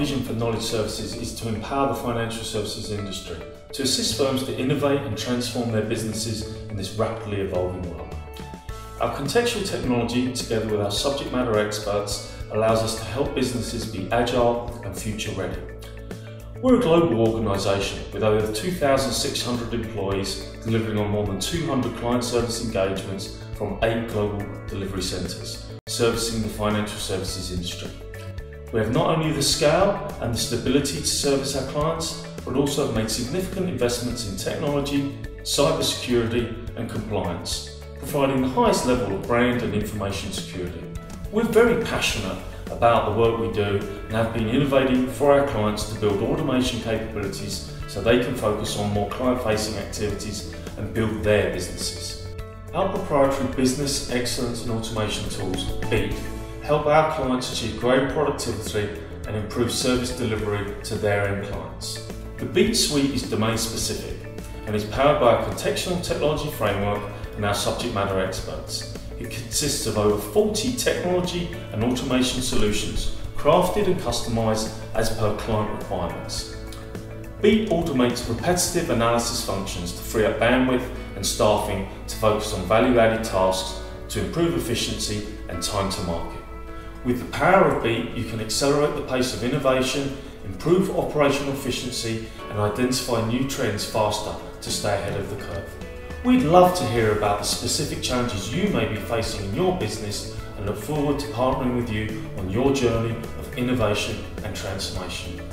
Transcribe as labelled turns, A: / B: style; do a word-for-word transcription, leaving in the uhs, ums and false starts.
A: vision for Knowledge Services is to empower the financial services industry, to assist firms to innovate and transform their businesses in this rapidly evolving world. Our contextual technology, together with our subject matter experts, allows us to help businesses be agile and future ready. We're a global organisation with over two thousand six hundred employees, delivering on more than two hundred client service engagements from eight global delivery centres, servicing the financial services industry. We have not only the scale and the stability to service our clients, but also have made significant investments in technology, cybersecurity and compliance, providing the highest level of brand and information security. We're very passionate about the work we do and have been innovating for our clients to build automation capabilities so they can focus on more client-facing activities and build their businesses. Our proprietary business excellence and automation tools, Beat, help our clients achieve greater productivity and improve service delivery to their end clients. The Beat suite is domain specific and is powered by a contextual technology framework and our subject matter experts. It consists of over forty technology and automation solutions, crafted and customised as per client requirements. Beat automates repetitive analysis functions to free up bandwidth and staffing to focus on value-added tasks to improve efficiency and time to market. With the power of Beat, you can accelerate the pace of innovation, improve operational efficiency and identify new trends faster to stay ahead of the curve. We'd love to hear about the specific challenges you may be facing in your business and look forward to partnering with you on your journey of innovation and transformation.